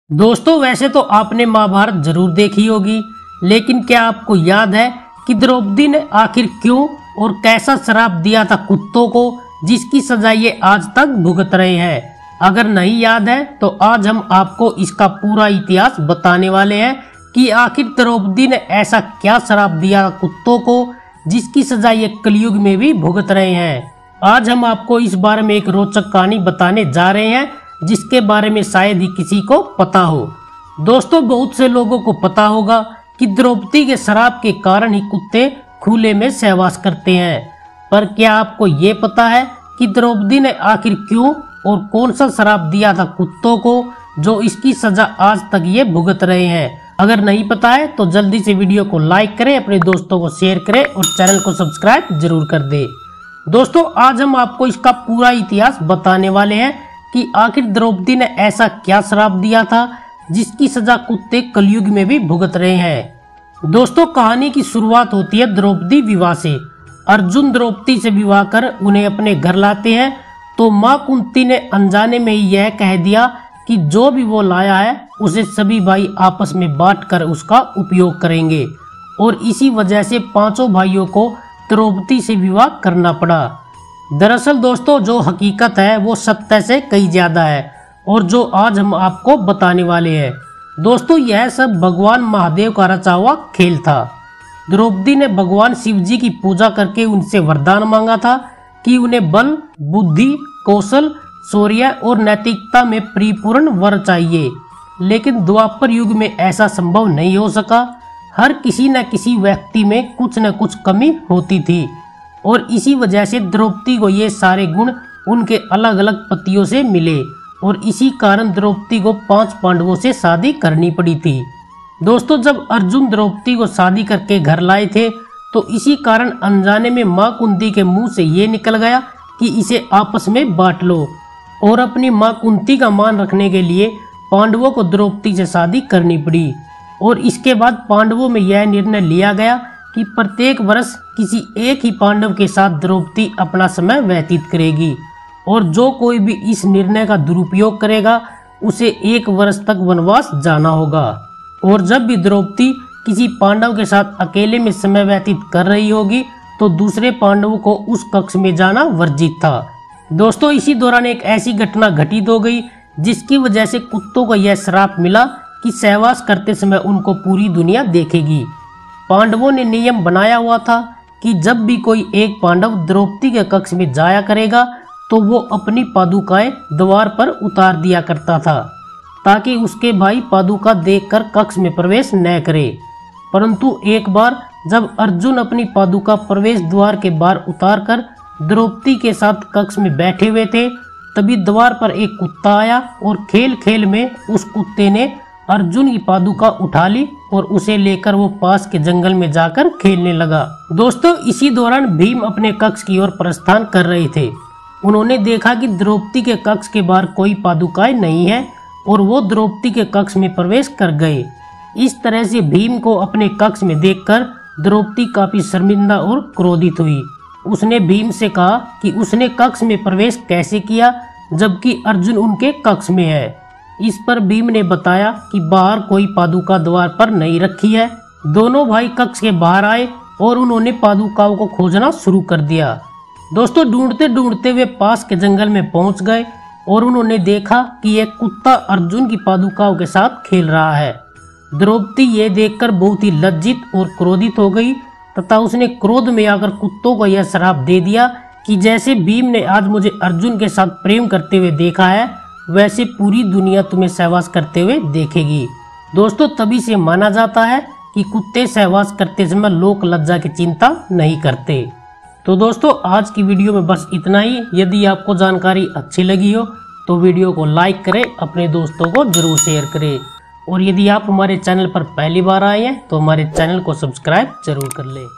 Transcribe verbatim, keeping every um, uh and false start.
दोस्तों वैसे तो आपने महाभारत जरूर देखी होगी, लेकिन क्या आपको याद है कि द्रौपदी ने आखिर क्यों और कैसा श्राप दिया था कुत्तों को, जिसकी सजा ये आज तक भुगत रहे हैं। अगर नहीं याद है तो आज हम आपको इसका पूरा इतिहास बताने वाले हैं कि आखिर द्रौपदी ने ऐसा क्या श्राप दिया कुत्तों को, जिसकी सजा ये कलयुग में भी भुगत रहे हैं। आज हम आपको इस बारे में एक रोचक कहानी बताने जा रहे हैं, जिसके बारे में शायद ही किसी को पता हो। दोस्तों बहुत से लोगों को पता होगा कि द्रौपदी के श्राप के कारण ही कुत्ते खुले में सहवास करते हैं, पर क्या आपको ये पता है कि द्रौपदी ने आखिर क्यों और कौन सा श्राप दिया था कुत्तों को, जो इसकी सजा आज तक ये भुगत रहे हैं। अगर नहीं पता है तो जल्दी से वीडियो को लाइक करें, अपने दोस्तों को शेयर करें और चैनल को सब्सक्राइब जरूर कर दे। दोस्तों आज हम आपको इसका पूरा इतिहास बताने वाले हैं कि आखिर द्रौपदी ने ऐसा क्या श्राप दिया था, जिसकी सजा कुत्ते कलयुग में भी भुगत रहे हैं। दोस्तों कहानी की शुरुआत होती है द्रौपदी विवाह से। अर्जुन द्रौपदी से विवाह कर उन्हें अपने घर लाते हैं, तो माँ कुंती ने अनजाने में ही यह कह दिया कि जो भी वो लाया है उसे सभी भाई आपस में बांट कर उसका उपयोग करेंगे, और इसी वजह से पांचों भाइयों को द्रौपदी से विवाह करना पड़ा। दरअसल दोस्तों जो हकीकत है वो सत्य से कई ज्यादा है, और जो आज हम आपको बताने वाले हैं। दोस्तों यह सब भगवान महादेव का रचा हुआ खेल था। द्रौपदी ने भगवान शिव जी की पूजा करके उनसे वरदान मांगा था कि उन्हें बल, बुद्धि, कौशल, शौर्य और नैतिकता में परिपूर्ण वर चाहिए, लेकिन द्वापर युग में ऐसा संभव नहीं हो सका। हर किसी न किसी व्यक्ति में कुछ न कुछ कमी होती थी, और इसी वजह से द्रौपदी को ये सारे गुण उनके अलग अलग पतियों से मिले, और इसी कारण द्रौपदी को पांच पांडवों से शादी करनी पड़ी थी। दोस्तों जब अर्जुन द्रौपदी को शादी करके घर लाए थे, तो इसी कारण अनजाने में माँ कुंती के मुंह से ये निकल गया कि इसे आपस में बांट लो, और अपनी माँ कुंती का मान रखने के लिए पांडवों को द्रौपदी से शादी करनी पड़ी। और इसके बाद पांडवों में यह निर्णय लिया गया कि प्रत्येक वर्ष किसी एक ही पांडव के साथ द्रौपदी अपना समय व्यतीत करेगी, और जो कोई भी इस निर्णय का दुरुपयोग करेगा उसे एक वर्ष तक वनवास जाना होगा। और जब भी द्रौपदी किसी पांडव के साथ अकेले में समय व्यतीत कर रही होगी तो दूसरे पांडवों को उस कक्ष में जाना वर्जित था। दोस्तों इसी दौरान एक ऐसी घटना घटित हो गई, जिसकी वजह से कुत्तों को यह श्राप मिला कि सहवास करते समय उनको पूरी दुनिया देखेगी। पांडवों ने नियम बनाया हुआ था कि जब भी कोई एक पांडव द्रौपदी के कक्ष में जाया करेगा तो वो अपनी पादुकाएं द्वार पर उतार दिया करता था, ताकि उसके भाई पादुका देखकर कक्ष में प्रवेश न करे। परंतु एक बार जब अर्जुन अपनी पादुका प्रवेश द्वार के बाहर उतार कर द्रौपदी के साथ कक्ष में बैठे हुए थे, तभी द्वार पर एक कुत्ता आया, और खेल खेल में उस कुत्ते ने अर्जुन की पादुका उठा ली और उसे लेकर वो पास के जंगल में जाकर खेलने लगा। दोस्तों इसी दौरान भीम अपने कक्ष की ओर प्रस्थान कर रहे थे। उन्होंने देखा कि द्रौपदी के कक्ष के बाहर कोई पादुकाएं नहीं है, और वो द्रौपदी के कक्ष में प्रवेश कर गए। इस तरह से भीम को अपने कक्ष में देखकर द्रौपदी काफी शर्मिंदा और क्रोधित हुई। उसने भीम से कहा कि उसने कक्ष में प्रवेश कैसे किया, जबकि अर्जुन उनके कक्ष में है। इस पर भीम ने बताया कि बाहर कोई पादुका द्वार पर नहीं रखी है। दोनों भाई कक्ष के बाहर आए और उन्होंने पादुकाओं को खोजना शुरू कर दिया। दोस्तों ढूंढते ढूंढते वे पास के जंगल में पहुंच गए, और उन्होंने देखा कि एक कुत्ता अर्जुन की पादुकाओं के साथ खेल रहा है। द्रौपदी ये देखकर बहुत ही लज्जित और क्रोधित हो गई, तथा उसने क्रोध में आकर कुत्तों को यह श्राप दे दिया कि जैसे भीम ने आज मुझे अर्जुन के साथ प्रेम करते हुए देखा है, वैसे पूरी दुनिया तुम्हें सहवास करते हुए देखेगी। दोस्तों तभी से माना जाता है कि कुत्ते सहवास करते समय लोक लज्जा की चिंता नहीं करते। तो दोस्तों आज की वीडियो में बस इतना ही। यदि आपको जानकारी अच्छी लगी हो तो वीडियो को लाइक करें, अपने दोस्तों को जरूर शेयर करें, और यदि आप हमारे चैनल पर पहली बार आए हैं तो हमारे चैनल को सब्सक्राइब जरूर कर लें।